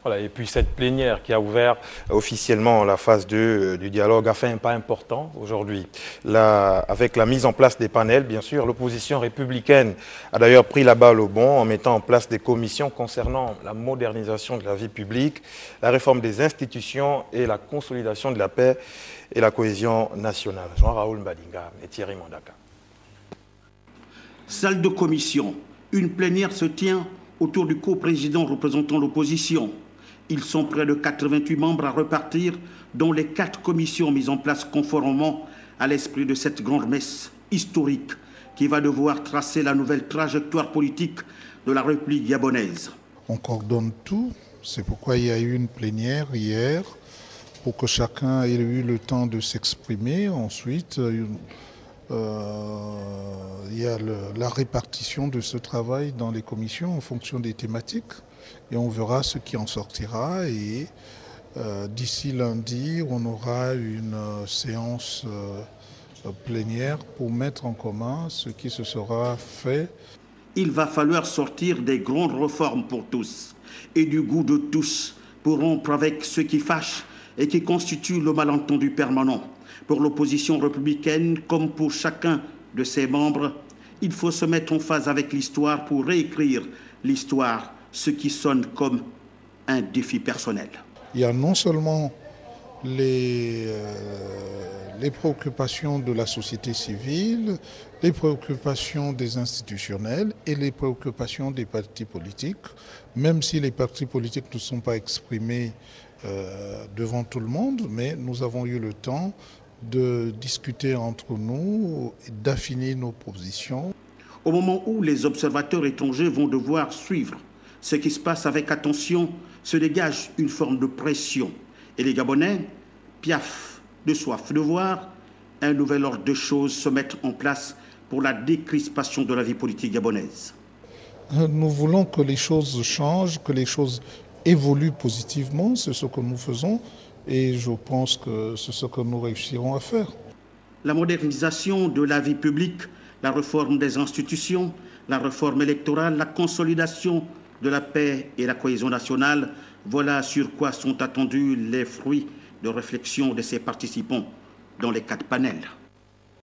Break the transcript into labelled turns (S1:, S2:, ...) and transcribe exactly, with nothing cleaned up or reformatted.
S1: Voilà, et puis cette plénière qui a ouvert officiellement la phase deux du dialogue a fait un pas important aujourd'hui. Là, avec la mise en place des panels, bien sûr, l'opposition républicaine a d'ailleurs pris la balle au bond en mettant en place des commissions concernant la modernisation de la vie publique, la réforme des institutions et la consolidation de la paix et la cohésion nationale. Jean-Raoul Mbadinga et Thierry Mandaka.
S2: Salle de commission, une plénière se tient autour du coprésident représentant l'opposition. Ils sont près de quatre-vingt-huit membres à repartir, dont les quatre commissions mises en place conformément à l'esprit de cette grande messe historique qui va devoir tracer la nouvelle trajectoire politique de la République gabonaise.
S3: On coordonne tout, c'est pourquoi il y a eu une plénière hier, pour que chacun ait eu le temps de s'exprimer. Ensuite, euh, il y a le, la répartition de ce travail dans les commissions en fonction des thématiques. Et on verra ce qui en sortira. Et euh, d'ici lundi, on aura une euh, séance euh, plénière pour mettre en commun ce qui se sera fait.
S2: Il va falloir sortir des grandes réformes pour tous et du goût de tous pour rompre avec ce qui fâche et qui constitue le malentendu permanent. Pour l'opposition républicaine, comme pour chacun de ses membres, il faut se mettre en phase avec l'histoire pour réécrire l'histoire, ce qui sonne comme un défi personnel.
S3: Il y a non seulement les, euh, les préoccupations de la société civile, les préoccupations des institutionnels et les préoccupations des partis politiques, même si les partis politiques ne sont pas exprimés euh, devant tout le monde, mais nous avons eu le temps de discuter entre nous, d'affiner nos positions.
S2: Au moment où les observateurs étrangers vont devoir suivre ce qui se passe avec attention, se dégage une forme de pression. Et les Gabonais, piaffent de soif de voir un nouvel ordre de choses se mettre en place pour la décrispation de la vie politique gabonaise.
S3: Nous voulons que les choses changent, que les choses évoluent positivement, c'est ce que nous faisons et je pense que c'est ce que nous réussirons à faire.
S2: La modernisation de la vie publique, la réforme des institutions, la réforme électorale, la consolidation de la paix et la cohésion nationale, voilà sur quoi sont attendus les fruits de réflexion de ces participants dans les quatre panels.